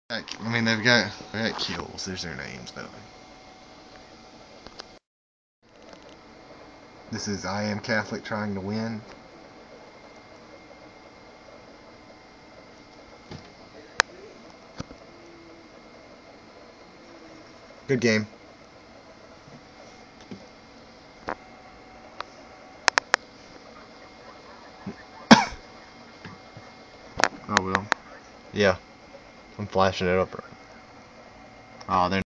I mean, they got kills. There's their names, though. This is I Am Catholic trying to win. Good game. I will. Yeah. I'm flashing it up. Oh, they're